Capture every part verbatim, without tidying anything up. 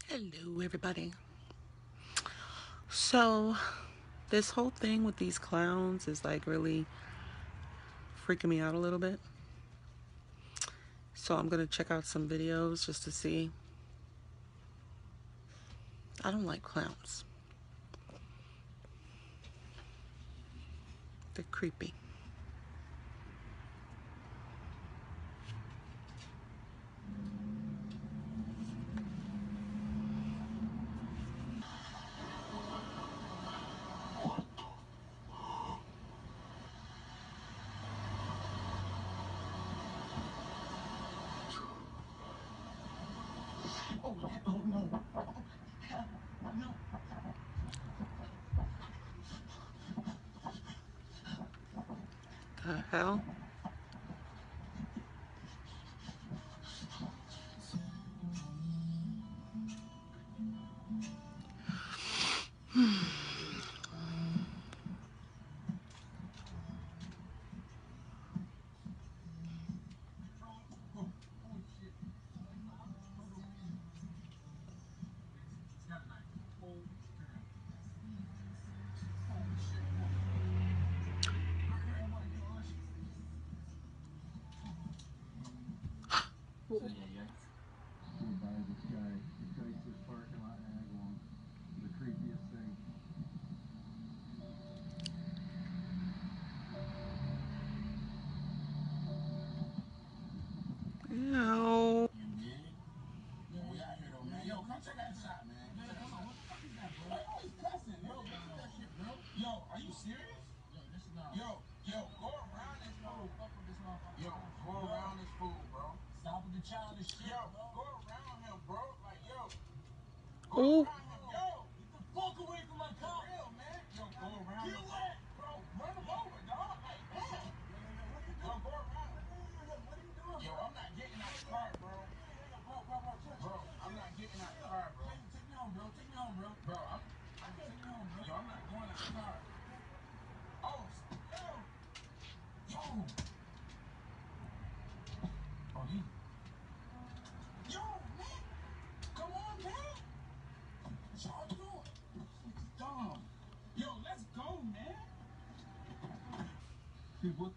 Hello, everybody. So, this whole thing with these clowns is like really freaking me out a little bit. So, I'm gonna check out some videos just to see. I don't like clowns, they're creepy. Oh, oh no. No. The hell? No. Yo, are you serious? Yo, this is not. Yo, yo, go around this fool. Yo, go around this fool, bro. Stop with the childish shit. Yo, go around him, bro. Like, yo, go Oh. around him. Yo, get the fuck away from my car. For real, man. Yo, go around him. Get away, bro. Run him over, dog. Like, damn. Yo, go around. What are you doing? Yo, I'm not getting out the car, bro. Bro, I'm not getting out the car, bro. Take me home, bro. Take me home, bro. Bro, I'm. I'm take me home, bro. Yo, I'm not going out the car. Oh, yo. Yo. Oh, he. Yo, man. Come on, man. What y'all doing? It's dumb. Yo, let's go, man. Dude, what?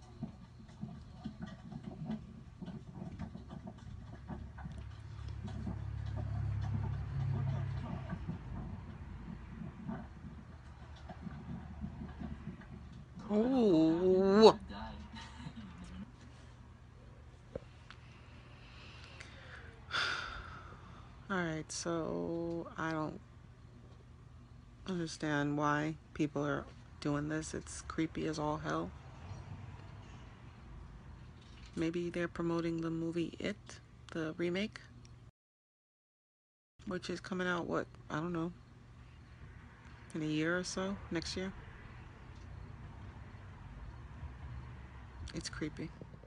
Oh. Alright, so I don't understand why people are doing this. It's creepy as all hell. Maybe they're promoting the movie It, the remake, which is coming out, what, I don't know, in a year or so, next year. It's creepy.